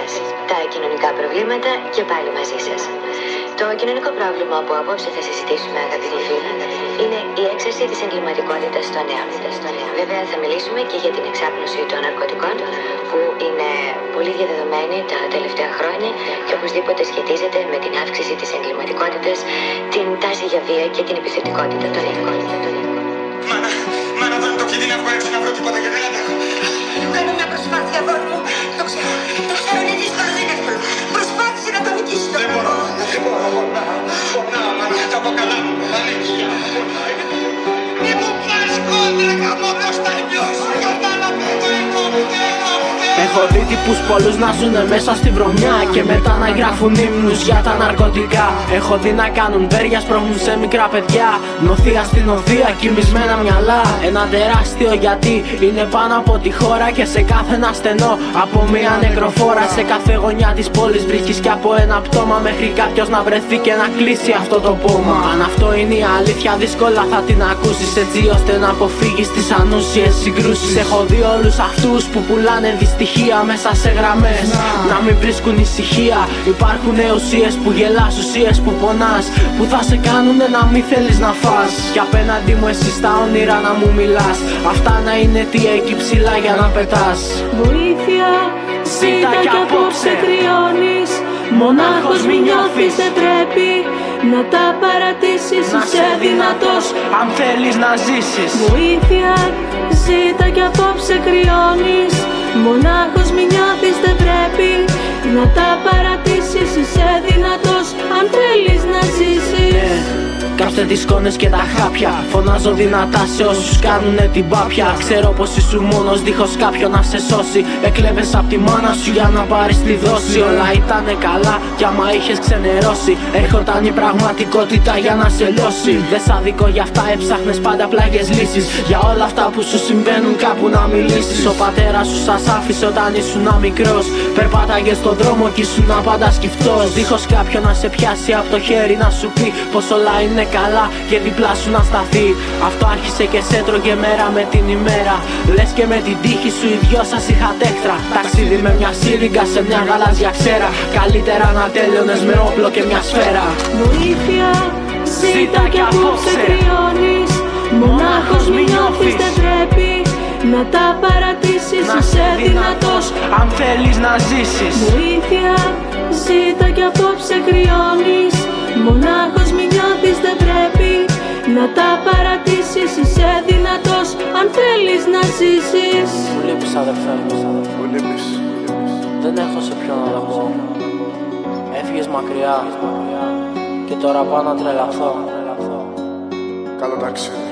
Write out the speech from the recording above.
σας. Τα κοινωνικά προβλήματα και πάλι μαζί σας. Το κοινωνικό πρόβλημα που απόψε θα συζητήσουμε, αγαπητοί φίλοι, είναι η έξαρση της εγκληματικότητας των νέων. Βέβαια, θα μιλήσουμε και για την εξάπλωση των ναρκωτικών, που είναι πολύ διαδεδομένη τα τελευταία χρόνια και οπωσδήποτε σχετίζεται με την αύξηση της εγκληματικότητας, την τάση για βία και την επιθετικότητα των νέων. Μάνα, δεν το κινδυνεύω έξω να βρω τίποτα και δεν αντέχω. Κάνω μια προσπάθεια, αγόρι μου. Το ξέρω, είναι δύσκολο, δεν είναι εύκολο. Προσπάθησε να το νικήσεις το κακό. Δεν μπορώ, πονάω, μάνα, τα πω καλά μου, ανεκία, πονάει. Μη μου πάρεις κόντρα, γαμώ, πώς θα νιώσω, κατάλαβε το εγώ μου, Έχω δει τύπους πολλούς να ζουνε μέσα στη βρωμιά και μετά να γράφουν ύμνους για τα ναρκωτικά. Έχω δει να κάνουν βέρια, σπρώχνουν σε μικρά παιδιά, νοθεία στην οδεία, κοιμισμένα μυαλά. Ένα τεράστιο γιατί είναι πάνω από τη χώρα και σε κάθε ένα στενό από μια νεκροφόρα. Σε κάθε γωνιά της πόλης βρίσκεις κι από ένα πτώμα, μέχρι κάποιος να βρεθεί και να κλείσει αυτό το πόμα. Αν αυτό είναι η αλήθεια, δύσκολα θα την ακούσεις, έτσι ώστε να αποφύγεις τις ανούσιες συγκρούσεις. Έχω δει όλους αυτούς που πουλάνε δυστυχία μέσα σε γραμμές, να μην βρίσκουν ησυχία. Υπάρχουν ουσίες που γελάς, ουσίες που πονάς, που θα σε κάνουνε να μην θέλεις να φας. Κι απέναντι μου εσύ στα όνειρα να μου μιλάς, αυτά να είναι τι εκεί ψηλά για να πετάς. Βοήθεια, ζήτα κι απόψε κρυώνεις. Μονάχος μη νιώθεις, δεν πρέπει να τα παρατήσεις, είσαι δυνατός αν θέλεις να ζήσεις. Βοήθεια, ζήτα κι απόψε κρυώνεις. Μονάχος μη νιώθεις, δεν πρέπει να τα παρατήσεις, είσαι δυνατός αν θέλεις να ζήσεις. Κάψτε τις σκόνες και τα χάπια, φωνάζω δυνατά σε όσους κάνουνε την πάπια. Ξέρω πως ήσουν μόνος δίχως κάποιον να σε σώσει. Έκλεβες απ' τη μάνα σου για να πάρεις τη δόση. Όλα ήτανε καλά κι άμα είχες ξενερώσει, έρχονταν η πραγματικότητα για να σε λιώσει. Δεν σ' αδικό γι' αυτά, έψαχνες πάντα πλάγιες λύσεις για όλα αυτά που σου συμβαίνουν, κάπου να μιλήσεις. Ο πατέρας σου σας άφησε όταν ήσουν μικρός, περπάταγες στον δρόμο κι ήσουν πάντα σκυφτός, δίχως κάποιον να σε πιάσει από το χέρι να σου πει πως όλα είναι καλά και διπλά σου να σταθεί. Αυτό άρχισε και σε έτρωγε μέρα με την ημέρα, λες και με την τύχη σου οι δυο σας είχατε έχτρα. Ταξίδι με μια σύριγγα σε μια γαλάζια ξέρα, καλύτερα να τέλειωνες με όπλο και μια σφαίρα. Βοήθεια, ζήτα κι απόψε κρυώνεις. Μονάχος μη νιώθεις, δεν πρέπει να τα παρατήσεις, είσαι δυνατός αν θέλεις να ζήσεις. Βοήθεια, ζήτα κι απόψε κρυώνεις. Μονάχος μη νιώθεις, δεν πρέπει να τα παρατήσεις, είσαι δυνατός αν θέλεις να ζήσεις. Μου λείπεις αδερφέ μου, μου λείπεις. δεν έχω σε ποιον αλλαγώ. Έφυγες μακριά και τώρα πάω να τρελαθώ. Καλό ταξίδι.